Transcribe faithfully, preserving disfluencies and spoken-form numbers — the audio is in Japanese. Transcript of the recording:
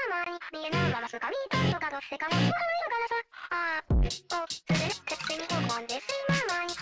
まに見えないガラスが見たいとかどうしてかもわからないのからさ。ああ、お、つれってってみとこんですままに。